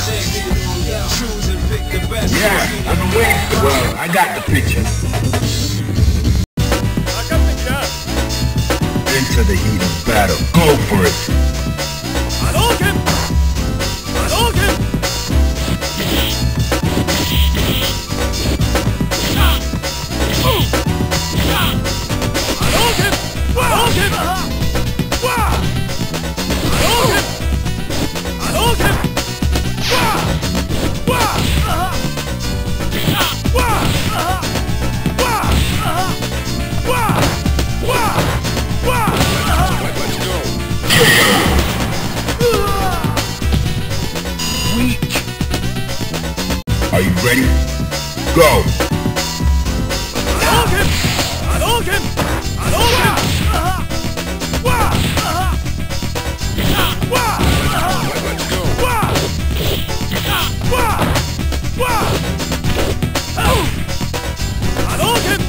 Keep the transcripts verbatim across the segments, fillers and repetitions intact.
Yeah, I've been waiting for well, I got the picture. Into the heat of battle. Go for it. Hadouken! Hadouken! Hadouken! Hadouken! Hadouken! Hadouken! Are you ready? Go! Hadouken! Hadouken! Hadouken! Let's go! Hadouken!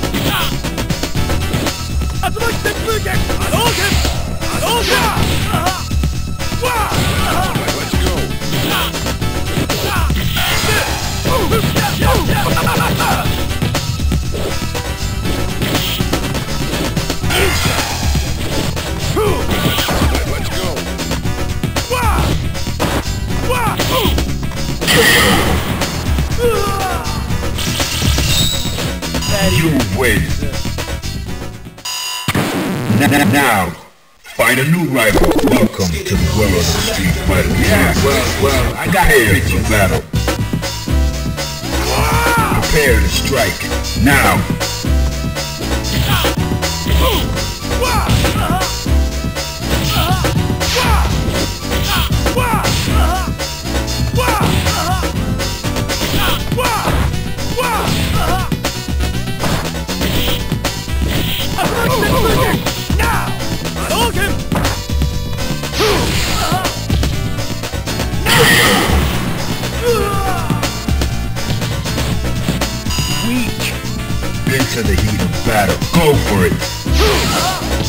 Atsumashi Senpuken! Hadouken! Hadouken! Let's go! Let's go! You win! Now, find a new rival. Welcome to the world of Street Fighter. Yeah, well, well, I got a picture battle. Prepare to strike. Now! Into the heat of battle. Go for it!